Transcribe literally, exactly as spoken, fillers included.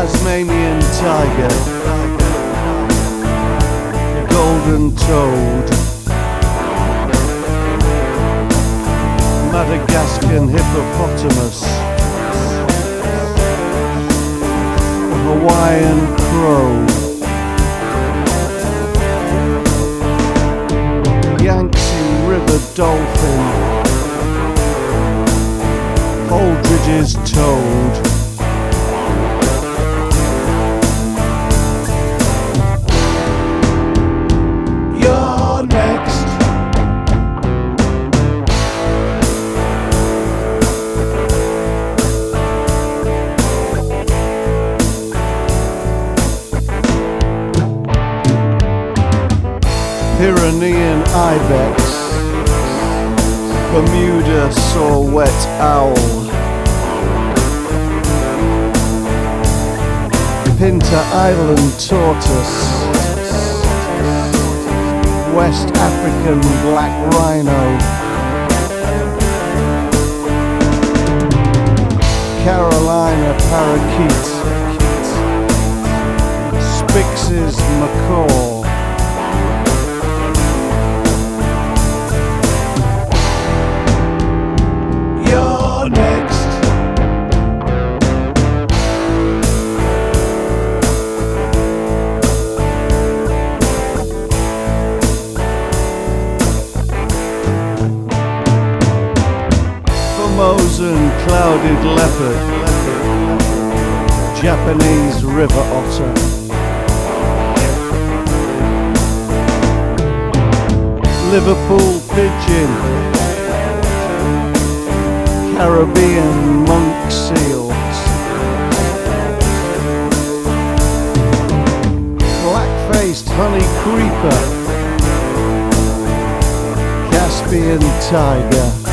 Tasmanian tiger, golden toad, Madagascan hippopotamus, Hawaiian crow, Yangtze River dolphin, Holdridge's toad, you're next. Pyrenean ibex, Bermuda saw-whet owl, Pinta Island tortoise, West African black rhino, Carolina parakeet, Spix's macaw, you're next. Formosan clouded leopard, Japanese river otter, Liverpool pigeon, Caribbean monk seal, black-faced honey creeper, Caspian tiger.